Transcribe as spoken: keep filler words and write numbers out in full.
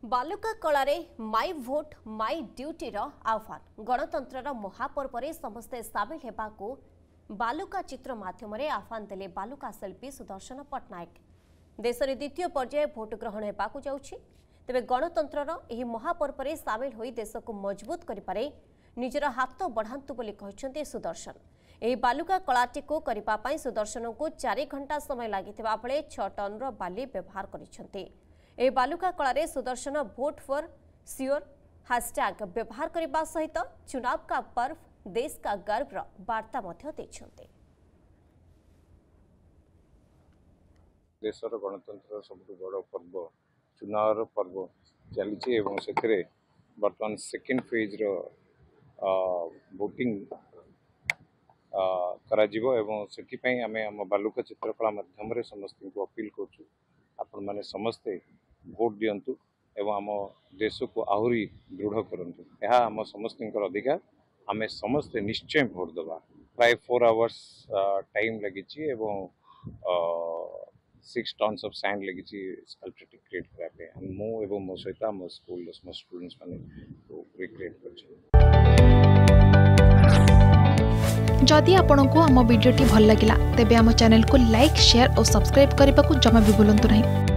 बालुका कलारे माई vote माई ड्यूटीर आह्वान गणतंत्र महापर्व में समस्ते सामिल होगा बालुका चित्र माध्यम आह्वान देले बालुका शिल्पी सुदर्शन पट्टनायक। देश में द्वितीय पर्याय भोट ग्रहण होगाकू जाउछि तेबे गणतंत्र यह महापर्व में सामिल हो देश को मजबूत करिपारे निजर हाथ बढ़ातु बोली कहते सुदर्शन। यह बालुका कलाटी को करने सुदर्शन को चार घंटा समय लगी बेले छह टन बाली व्यवहार कर बालुका कलारे सुदर्शन भोट फॉर श्योर हैशटैग व्यवहार करने सहित चुनाव का पर्व देश का गर्व वार्ता देते। देशर गणतंत्र सब बड़ पर्व चुनाव पर्व चली बर्तमान सेकेंड फेज रो वोटिंग करा जीवो एवं सेठी आम आम बालुका चित्रकला माध्यम समस्त को अपील करूँ आपण मैंने समस्ते भोट दिंतु एवं आम देश को आहरी दृढ़ करंतु यह आम समस्त अधिकार आम समस्ते निश्चय भोट दबा। प्राय फोर आवर्स टाइम लगी सिक्स टन्स ऑफ सैंड लगी स्कल्पचर क्रिएट करने मु एवं मो सहित मो स्कूल स्टूडेंट्स माने क्रिएट कर। जदि आपंक आम भिडी भल लगा तेब आम चैनल को लाइक शेयर और सब्सक्राइब करने को जमा भी भूलु नहीं।